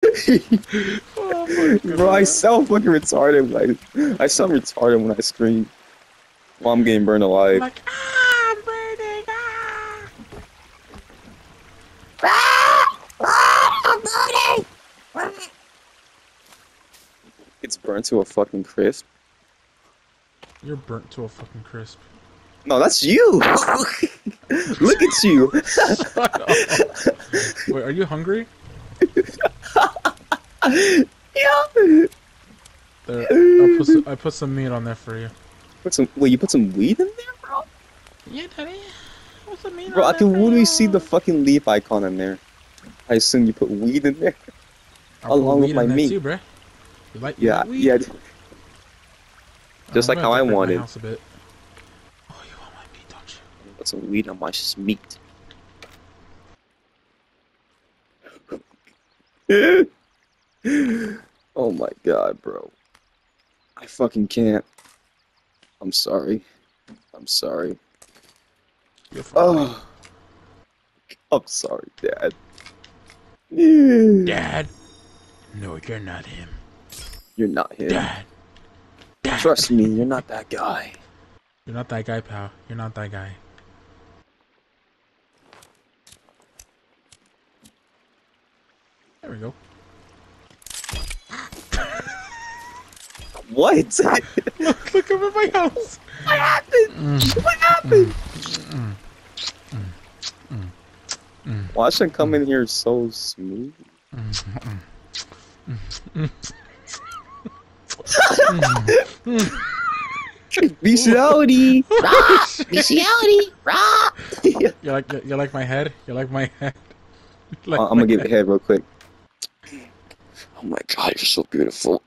Oh my Bro, I god. sound fucking retarded. I sound retarded when I scream. While I'm getting burned I'm alive. like, ah, I'm burning, ah. It's burnt to a fucking crisp. You're burnt to a fucking crisp. No, that's you. Look at you. Shut up. Wait, are you hungry? Yeah. There, I put some meat on there for you. Put some. Wait, you put some weed in there, bro? Yeah, daddy. Put some meat Bro, on I there can for literally see the you. fucking leaf icon in there. I assume you put weed in there I'll put along with weed my in there meat. too, bruh. You Yeah, like weed? yeah. Just I'm like gonna how I decorate my wanted. house a bit. Oh, you want my meat, don't Put some weed on my meat. Oh my god, bro. I fucking can't. I'm sorry. I'm sorry. you? You're fine. Oh, I'm sorry, Dad. You're Dad? No, you're not him. not him. Dad. Dad. Trust me, you're not that guy. You're not that guy, pal. You're not that guy. There we go. What? Look over my house. What happened? What happened? Watch him come in here so smooth. Bestiality! Rah! Bestiality! Rah! You like my head? You like my head? You like I'm my gonna give it head? a head real quick. Oh my god, you're so beautiful.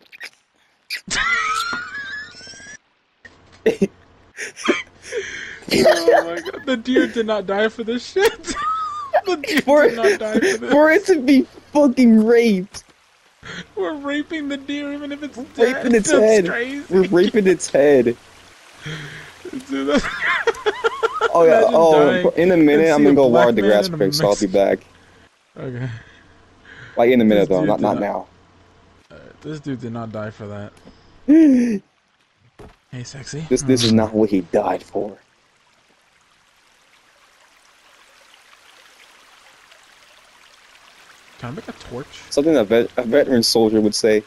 Oh my god. The deer did not die for this shit. The deer For, did not die for this. for it to be fucking raped. We're raping the deer even if it's We're dead. raping its That's head. crazy. We're raping its head. Dude, that's... Oh yeah, Imagine dying in a minute and I'm see gonna a go water black the man grass and a quick, so I'll be Mexican. back. Okay. Like in a This minute though, dude not now. This dude did not die for that. this Hey, sexy. is not what he died for. Can I make a torch? Something a veteran soldier would say.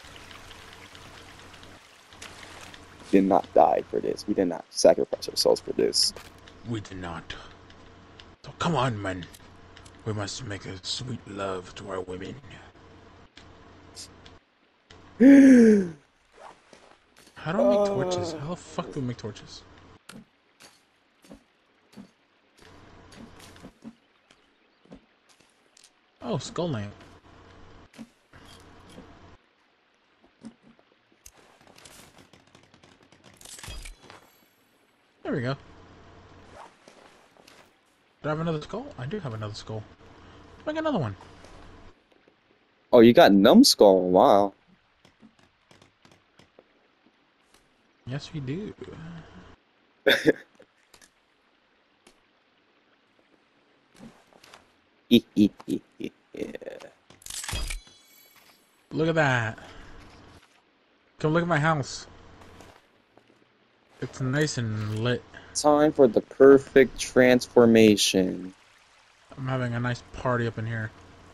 Did not die for this. We did not sacrifice ourselves for this. We did not. So come on, man. We must make a sweet love to our women. How do I make torches? How the fuck do we make torches? Oh, skull lamp. There we go. Do I have another skull? I do have another skull. Make another one. Oh, you got numbskull. Wow. Yes, we do. Yeah. Look at that. Come look at my house. It's nice and lit. Time for the perfect transformation. I'm having a nice party up in here.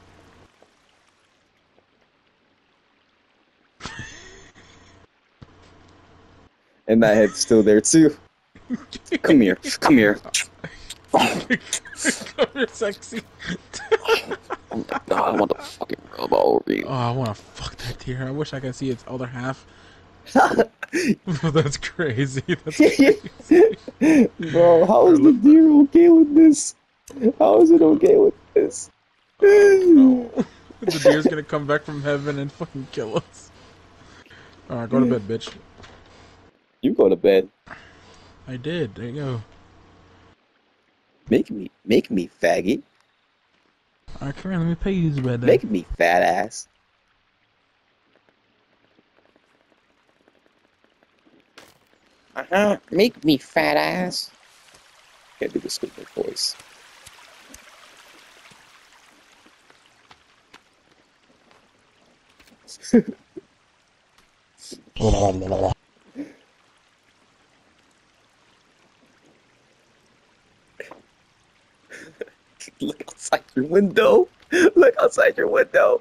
And that head's still there too. Come here. Come here. Come here, sexy. Oh my god, I want to fucking rub all over you. Oh, I want to fuck that deer. I wish I could see its other half. That's crazy. That's crazy. Bro, how is the deer okay with this? How is it okay with this? No. The deer's gonna come back from heaven and fucking kill us. Alright, go to bed, bitch. You go to bed. I did. There you go. Make me, faggot. Alright, come here. Let me pay you to bed then. Make me, fat ass. Make me, fat ass. Can't do the stupid voice. Look outside your window. Look outside your window.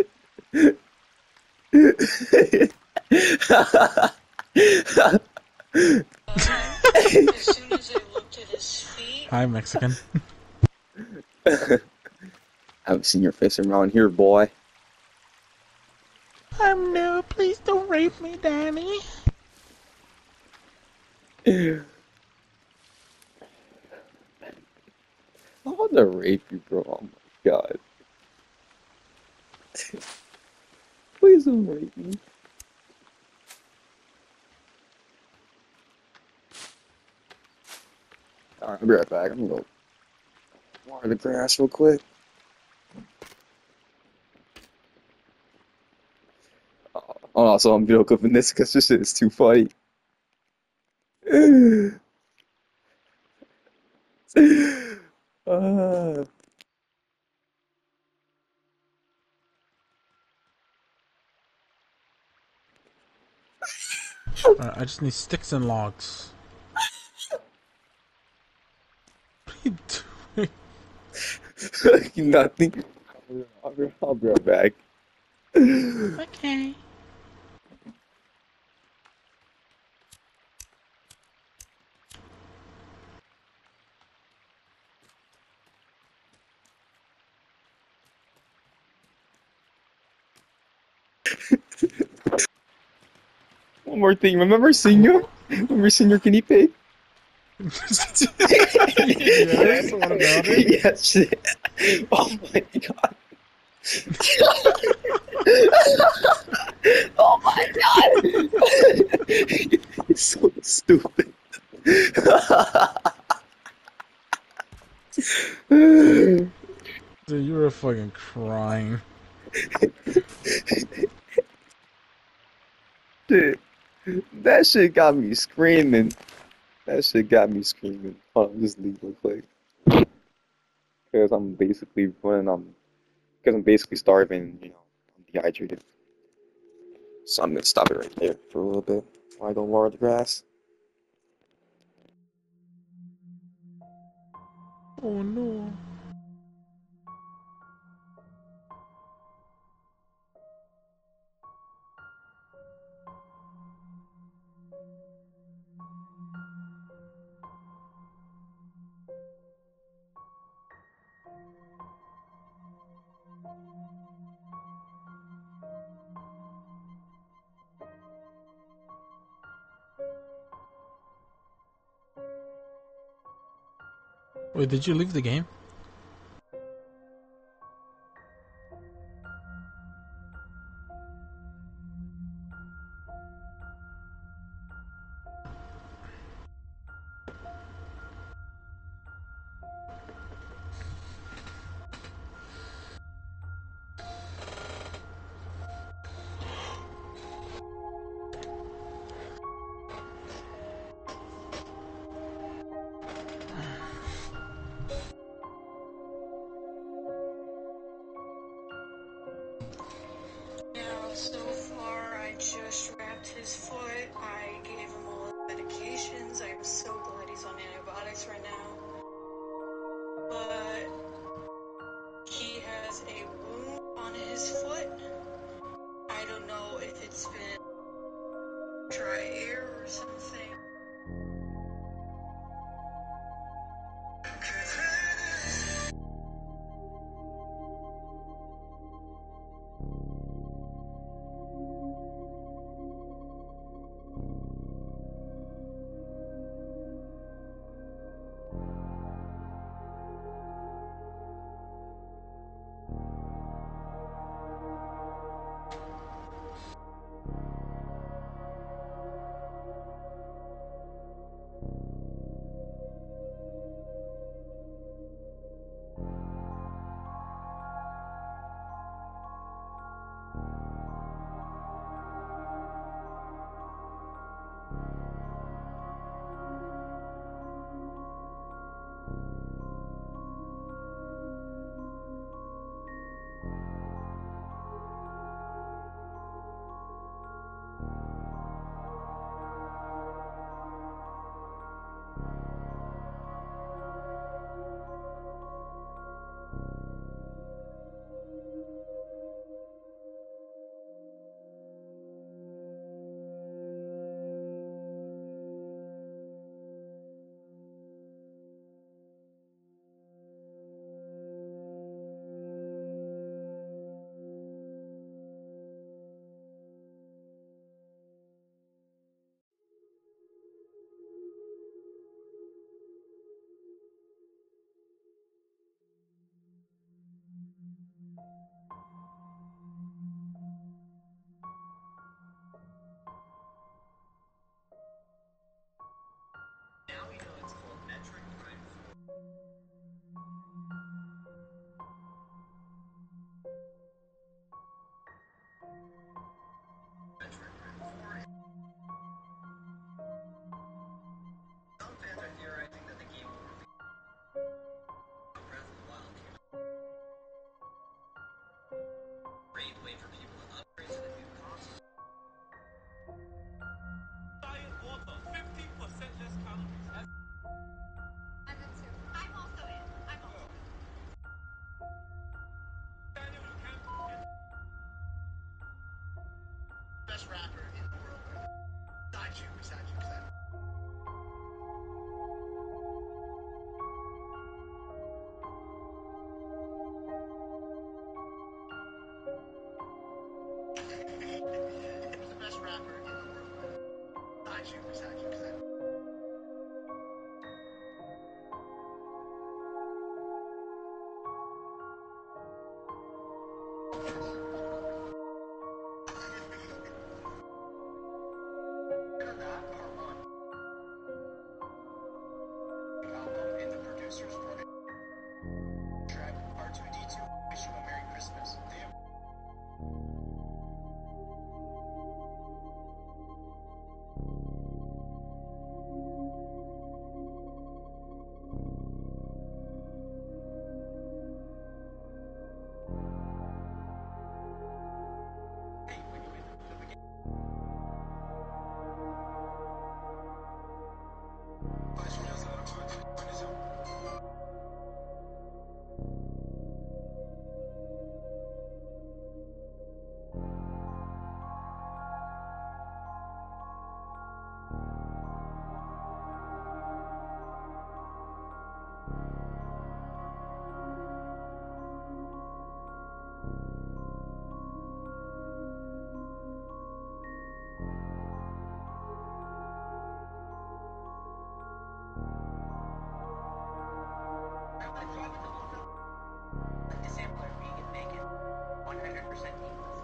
As soon as I looked at his feet, Hi, Mexican. I haven't seen your face around here, boy. No, please don't rape me, Danny. I want to rape you, bro. Oh my god. Please don't rape me. Alright, I'll be right back. I'm gonna go water the grass real quick. Oh, also, I'm video clipping this because this shit is too funny. uh, I just need sticks and logs. What are you doing? nothing. I'll be right back. Okay. One more thing. Remember Senior? Remember Senior Guinea Pig? Yes, what about it? Yes, shit. Oh my god. Oh my god. He's so stupid. Dude, Dude, you were fucking crying. that shit got me screaming. That shit got me screaming. Hold on, just leave real quick. Because I'm basically running because I'm basically starving, I'm dehydrated. So I'm gonna stop it right there for a little bit while I go water the grass. Oh no. Wait, did you leave the game? now so far I just wrapped his foot. I gave him all the medications. I'm so glad he's on antibiotics right now. But he has a wound on his foot. I don't know if it's been dry air or something. great way for people to upgrade to the new console. Diet water, 15% less calories. I'm into. I'm also in. I'm also in. Daniel, you can. Best rapper in the world. Besides you. Who's the best rapper in the world? Besides you. That part one. Album and the producers for it. Track R2D2. Wish you a Merry Christmas. Damn. Hey, wait. The beginning. Disable it, you can make it 100% painless.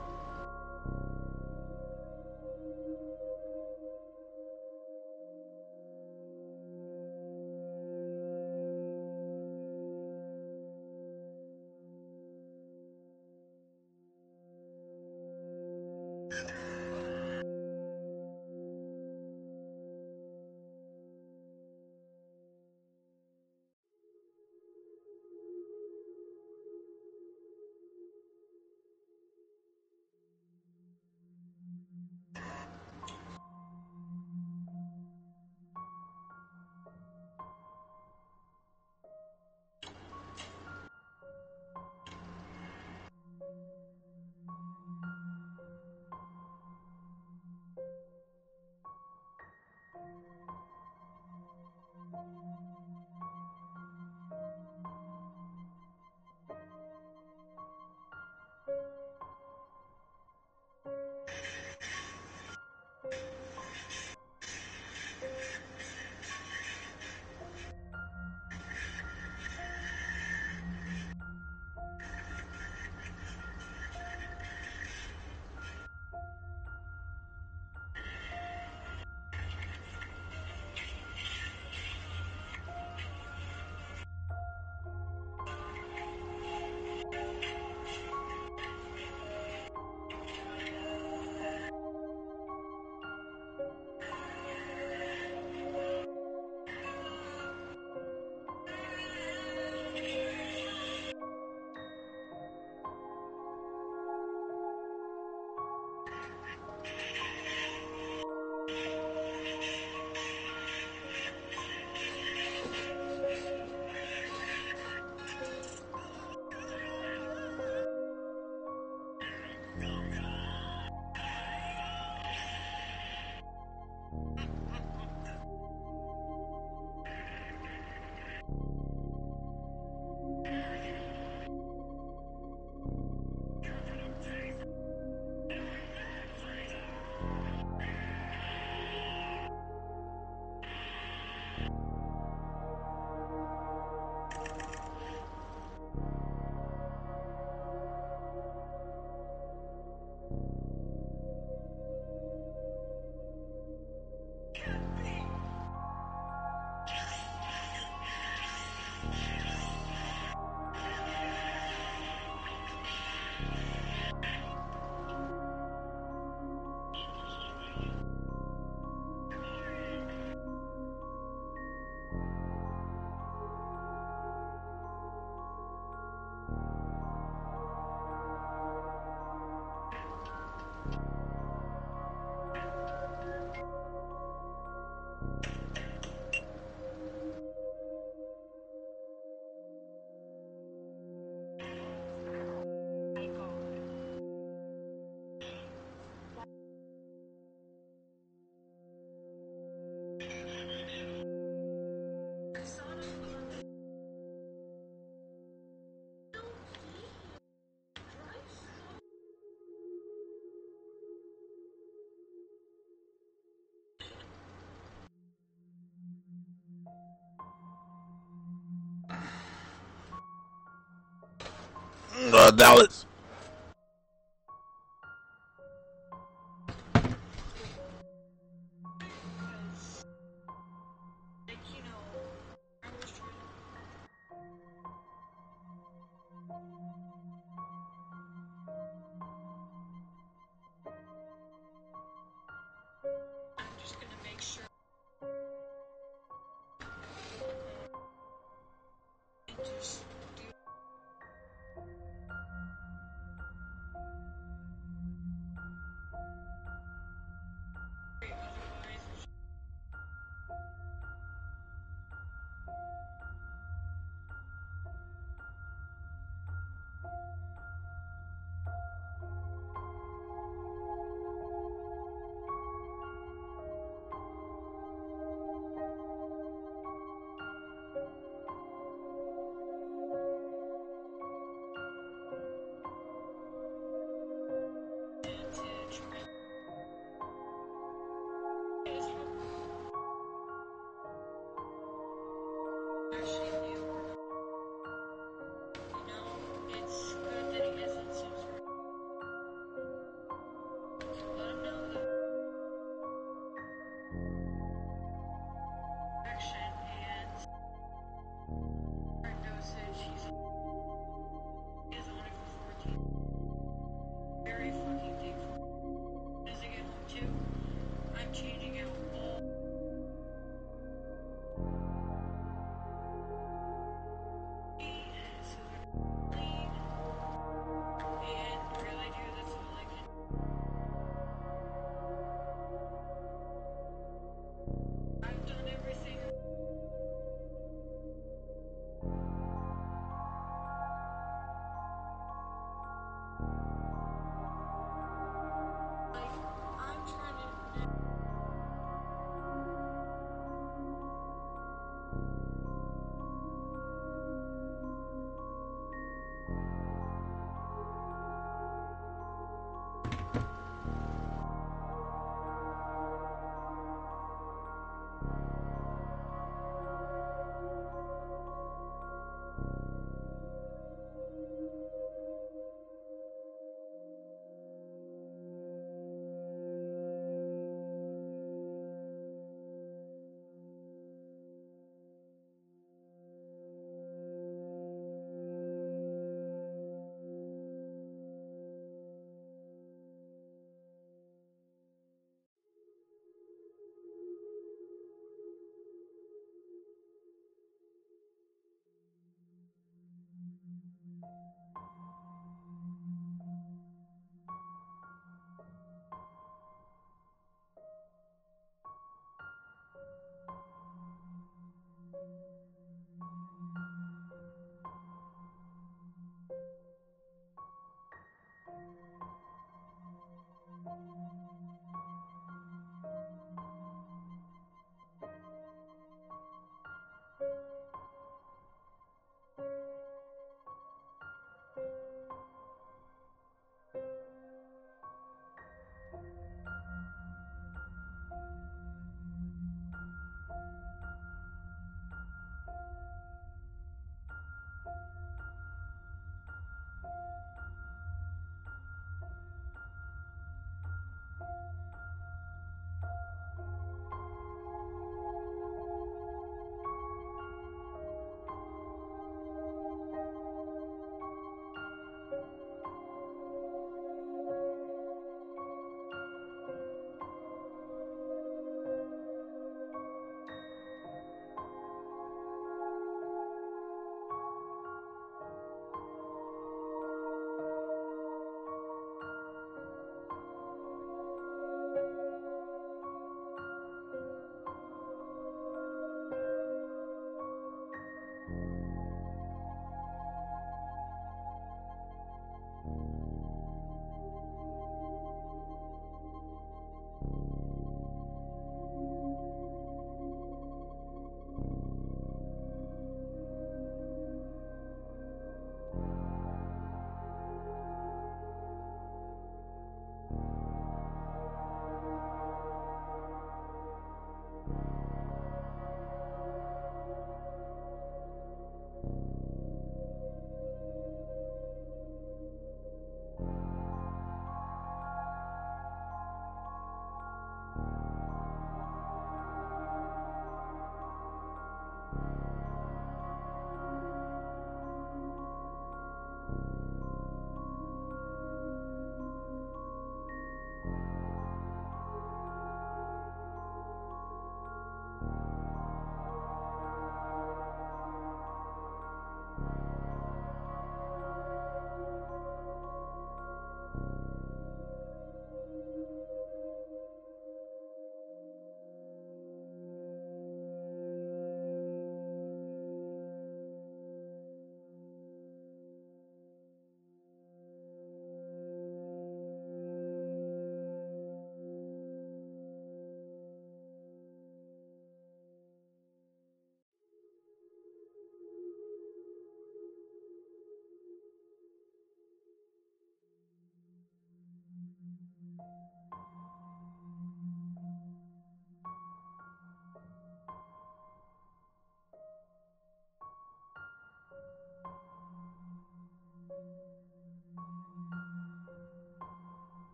Dallas. Like, you know, I was trying to. I'm just gonna make sure. And just do. Otherwise,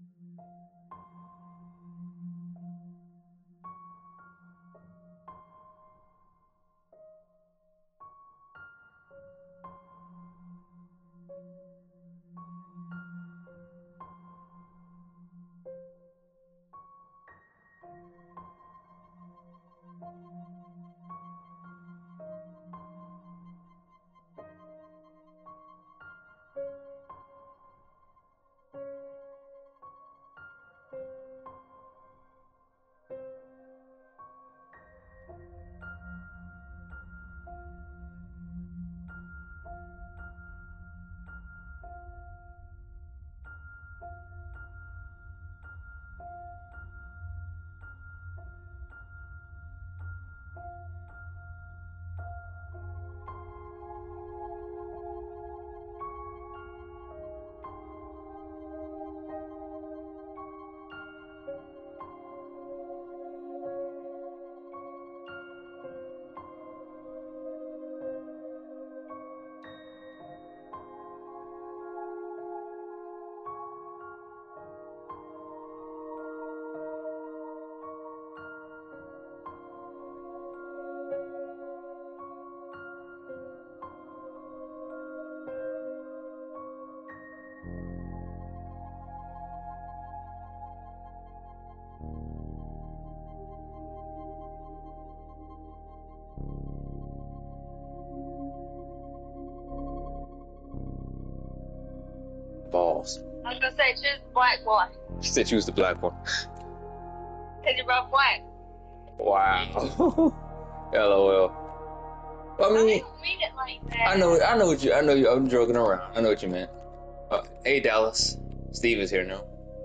Balls. I was gonna say choose the black one. She said choose the black one. Cause you're both black. Wow. LOL. I I mean, didn't mean it like that. I know you. I'm joking around. I know what you meant. Hey, Dallas. Steve is here now.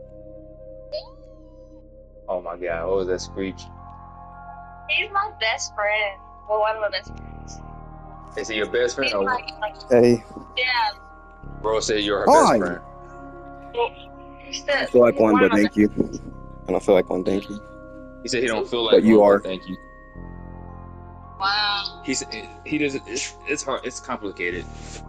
Oh my God, what was that screech? He's my best friend. Well, one of my best friends. Is he your best friend? He's Or like, Hey, yeah. Bro said you're her Hi. best friend. I feel like one, but thank you. I don't feel like one, thank you. He said he don't feel like But you one, are. Thank you. Wow. He said he doesn't. It's hard. It's complicated.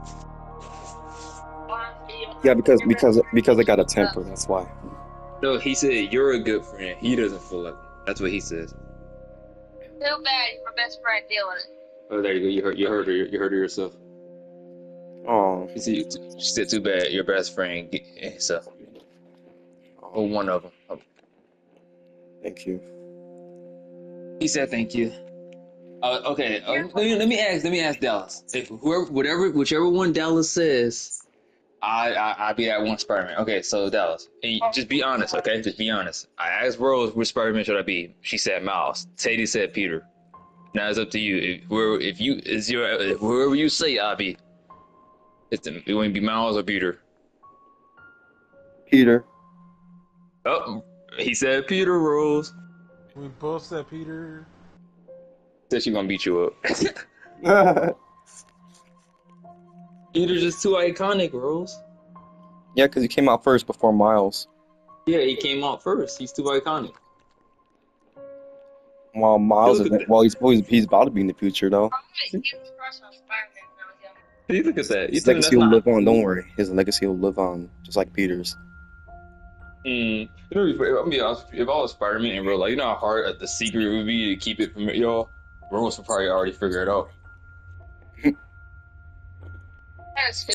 Yeah, because I got a temper. That's why. No, he said you're a good friend. He doesn't feel like one. That's what he says. Too bad you're my best friend dealing it. Oh, there you go. You heard her. You heard her yourself. Oh, She said, "Too bad your best friend." So, or one of them. Oh. thank you. He said, "Thank you." Okay. Let me ask Dallas. If whichever one Dallas says, I be that one Spider-Man. Okay, so Dallas, and just be honest. Okay, just be honest. I asked Rose which Spider-Man should I be. She said Miles. Teddy said Peter. Now it's up to you. Whoever you say I be. It want to be Miles or Peter. Peter. Oh, he said Peter. Rose We both said Peter. said she gonna beat you up. Yeah, Peter's just too iconic, Rose. because he came out first before Miles. Yeah, he came out first. He's too iconic. While Miles is, Look at well, he's about to be in the future though. He was a crush on Spider-Man when I was young. Hey, look at that. You His think legacy that's will not? live on. Don't worry, his legacy will live on, just like Peter's. You know, if I'm be honest, if I was Spider-Man in real life, you know how hard the secret would be to keep it from y'all. Rose would probably already figure it out. That is